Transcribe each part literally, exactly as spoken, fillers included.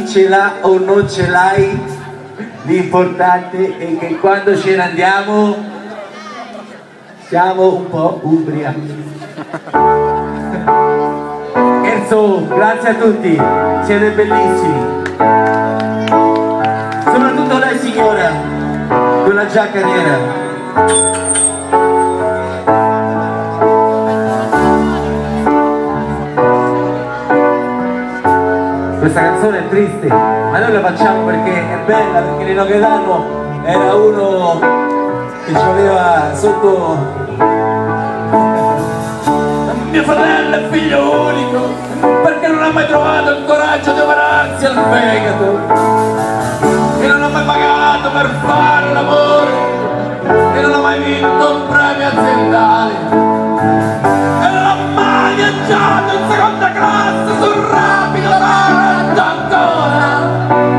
ce l'ha o non ce l'hai, l'importante è che quando ce ne andiamo siamo un po' ubriachi. Scherzo, grazie a tutti, siete bellissimi. Soprattutto lei signora, con la giacca nera. Questa canzone è triste, ma noi la facciamo perché è bella, perché Nino Gaetano era uno che ci aveva sotto. Mio fratello è figlio unico, perché non ha mai trovato il coraggio di operarsi al fegato, che non ha mai pagato per fare l'amore, che non ha mai vinto un premio aziendale, e non ha mai viaggiato in seconda classe sul rapido Taranto ancora.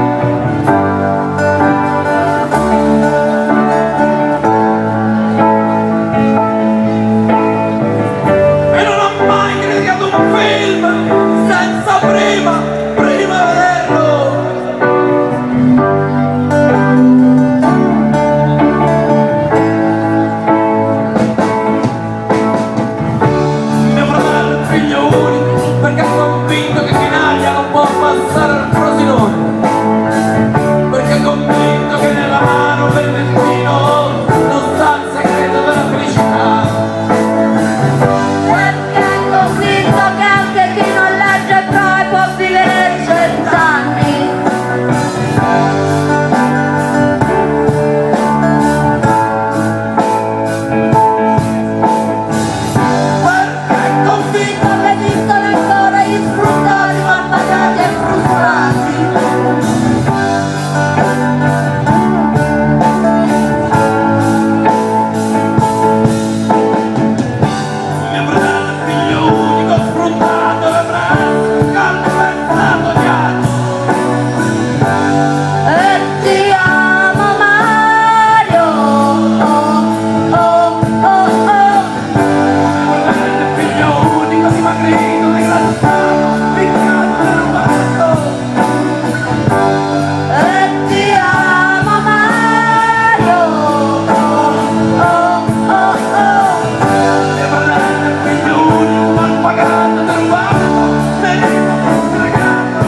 E non ha mai criticato un film senza prima, prima vederlo. Mio fratello è figlio unico, perché è convinto che Chinaglia non può passare al Frosinone, perché è convinto che nella mano Vermentino non sta il segreto della felicità. Perché è convinto che anche chi non legge poi può vivere cent'anni. Perché è convinto che esistono ancora gli sfruttati, malpagati e frustrati. Mio fratello è figlio unico, sfruttato da braccio, calpestato di altro. E ti amo Mario, oh, oh, oh, oh. Mio fratello è figlio unico, dimagrito, degradato, piccato e rubato. E ti amo Mario, oh, oh, oh, oh. Mio fratello è figlio unico, mal pagato, derubato, venito, stregato.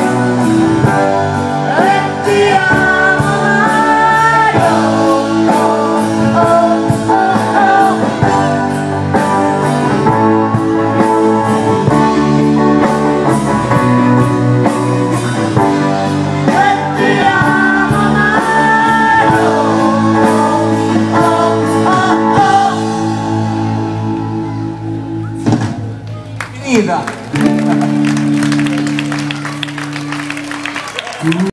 E ti amo Mario, oh, oh, oh, oh. E ti amo Mario, oh, oh, oh. Finita.